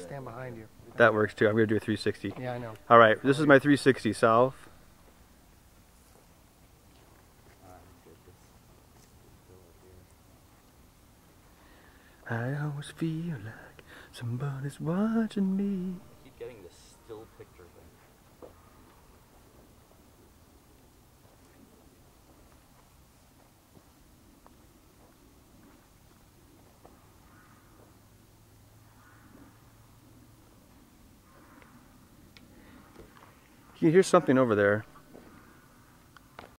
stand behind you. That works too. I'm going to do a 360. Yeah, I know. All right, this is my 360 south. I always feel like somebody's watching me. I keep getting this still picture thing. You hear something over there.